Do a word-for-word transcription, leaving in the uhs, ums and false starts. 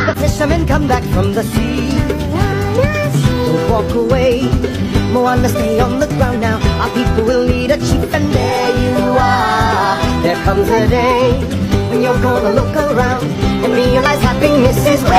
the fishermen come back from the sea. Don't walk away, Moana, stay on the ground now. Our people will need a chief, and there you are. There comes a day when you're gonna look around and realize happiness is